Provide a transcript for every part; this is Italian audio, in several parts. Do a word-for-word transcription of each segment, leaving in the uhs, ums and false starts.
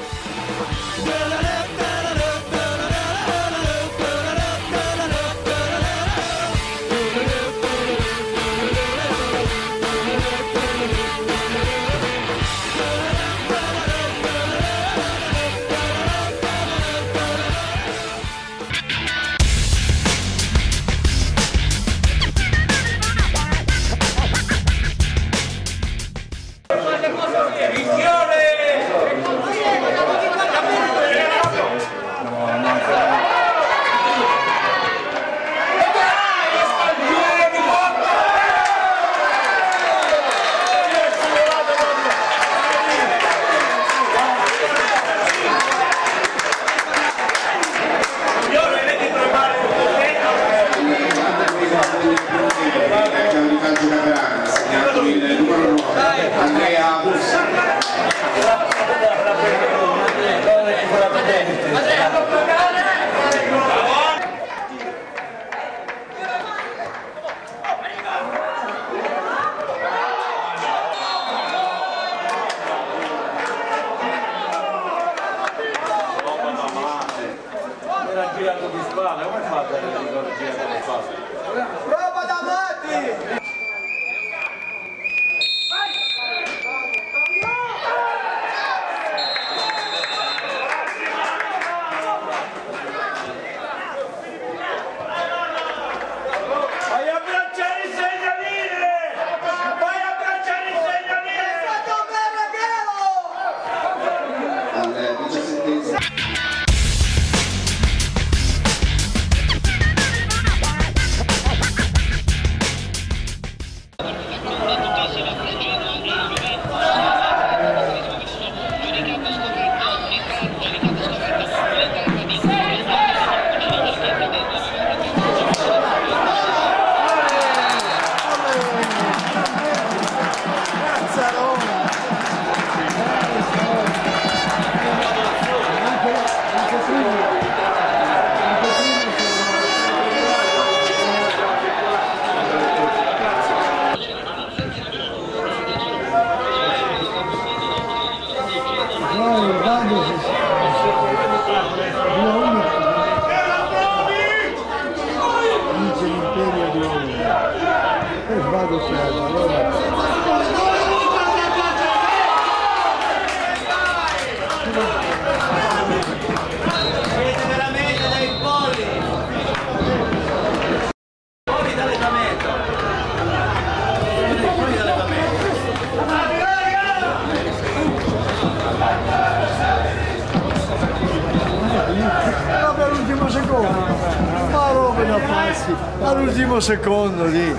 Era girato di spalla, come fate a girare di spalla? Prova da Matti! Vai a abbracciare il segnalino! Vai a abbracciare il segnalino! È stato un bel regalo! Al diciassettesimo. Vince l'imperio di uomo e vado fermo, allora Siete veramente dei polli! Fuori dall'ettamento! Fuori dall'ettamento! proprio all'ultimo secondo, ma roba da pazzi, all'ultimo secondo lì.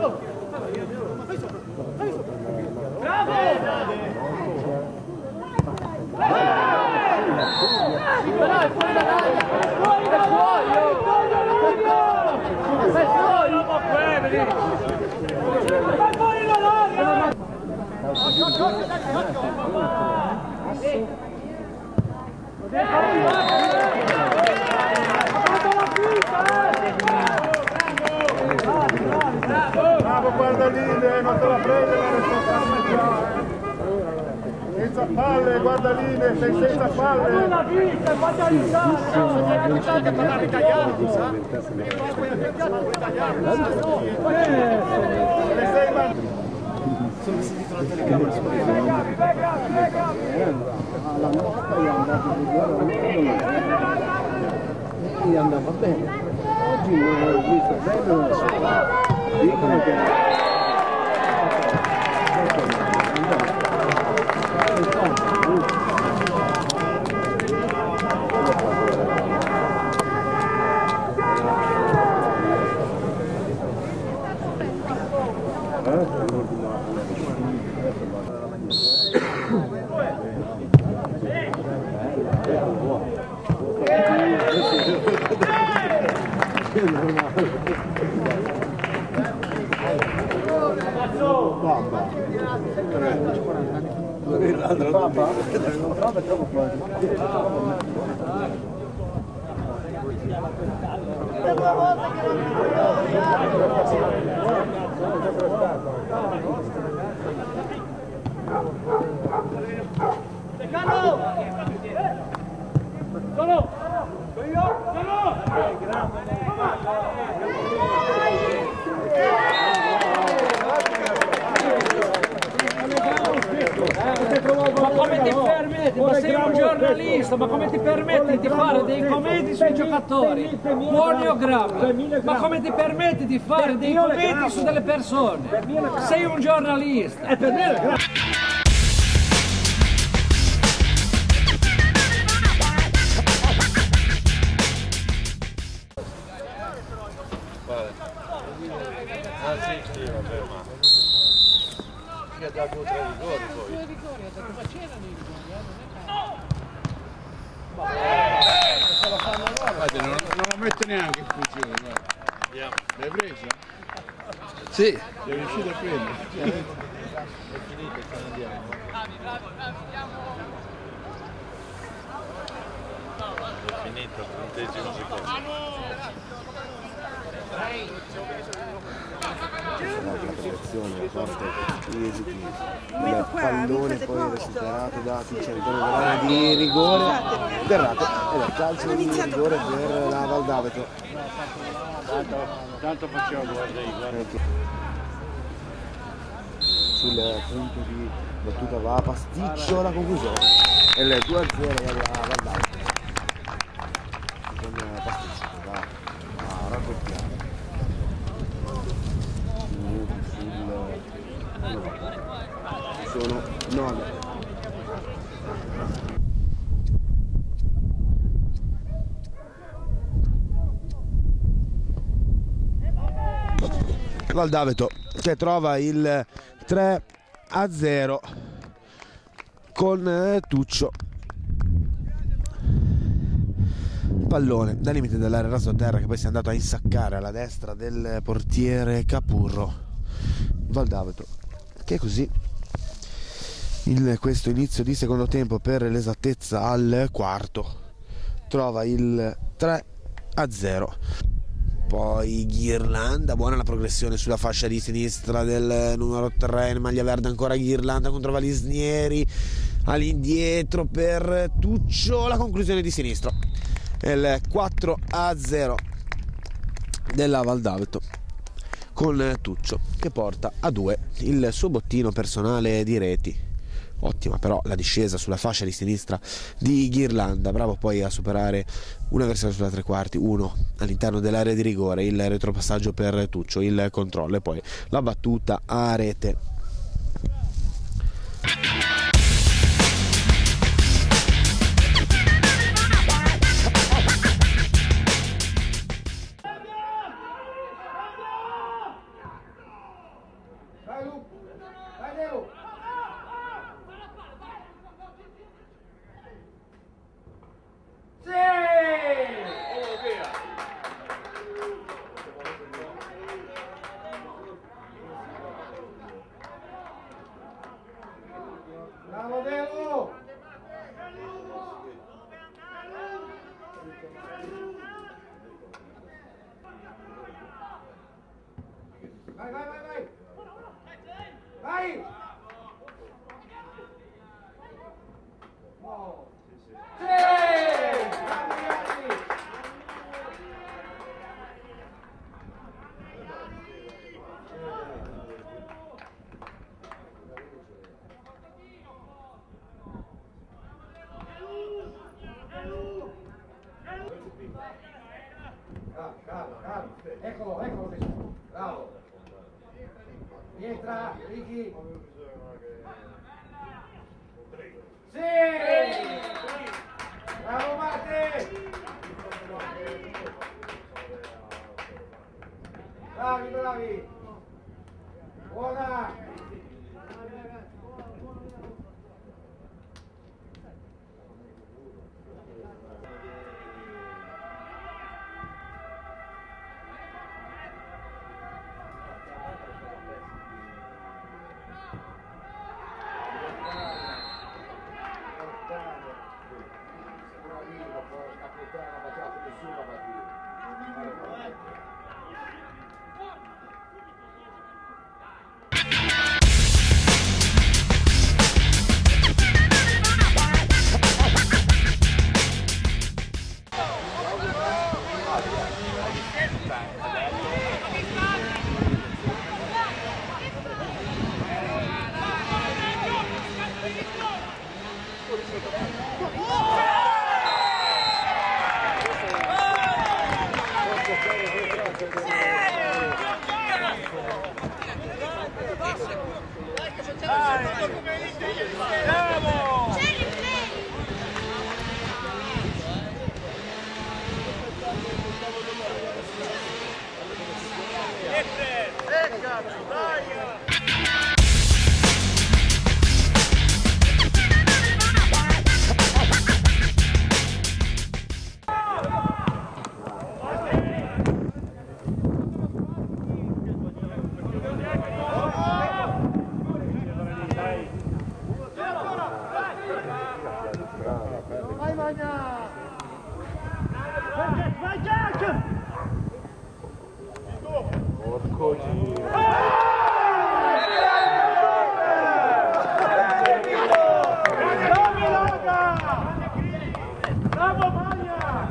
Bravo Guardaline, non te la prende la responsabilità. Senza palle, Guardaline, sei senza palle. Una vita, fate aiutare. Che parlare italiano, sa? Sono sentito la telecamera su la nostra è andata e andava bene. Oggi non ho visto bene, non so. Dicono che Ma come ti permetti? Ma sei un giornalista, ma come ti permetti di fare dei commenti sui giocatori? Buoni o gravi? Ma come ti permetti di fare dei commenti su delle persone? Sei un giornalista. E per me è grave. Ah sì, sì, vabbè, ma... Che ha dato tre rigori poi. Due rigori, ha detto, ma c'erano i rigori, eh, non è... non, non la mette neanche in funzione, guarda. L'hai presa? sì. Sei riuscito a prendere? È finito, ce ne andiamo. Bravi, bravi, bravi, andiamo! È finito, il trentesimo secondo. La protezione, la forte, gli esiti, il pallone poi recuperato da Tuccelli di rigore, Terrato ed è calcio di rigore per la Valdaveto. Tanto, tanto facciamo guardare, guarda. Sul punto di battuta va a pasticcio la conclusione e il due a zero della Valdaveto con pasticcio che va a raddoppiare. Sono nove. Valdaveto che trova il tre a zero con Tuccio. Pallone dal limite dell'area raso a terra che poi si è andato a insaccare alla destra del portiere Capurro. Valdaveto che così in questo inizio di secondo tempo, per l'esattezza al quarto, trova il tre a zero. Poi Ghirlanda, buona la progressione sulla fascia di sinistra del numero tre in maglia verde, ancora Ghirlanda contro Valisnieri, all'indietro per Tuccio, la conclusione di sinistro, il quattro a zero della Valdaveto con Tuccio che porta a due il suo bottino personale di reti. Ottima però la discesa sulla fascia di sinistra di Ghirlanda, bravo poi a superare una versione sulla tre quarti, uno all'interno dell'area di rigore, il retropassaggio per Tuccio, il controllo e poi la battuta a rete. Vai Lu! Vai Nero! Sì! Oh, via! Bravo Nero! Vai, vai, vai, vai! Vai! Oh. Sì! Bravi, bravi! Bravo, bravo, bravo! Eccolo, eccolo! Bravo! Pietra, Ricky! Sì! Bravo Marte! Bravi, bravi! Buona! Vai Magna! Vai Jack! Porco Dio! Bravo Magna!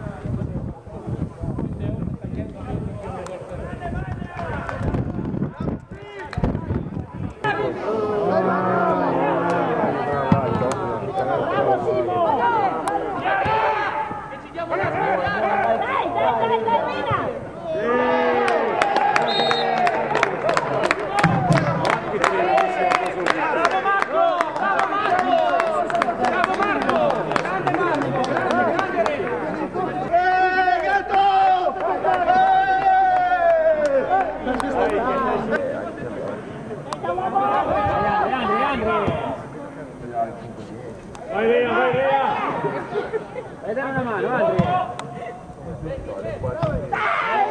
Vai via, vai via! Dai una mano, Andrea!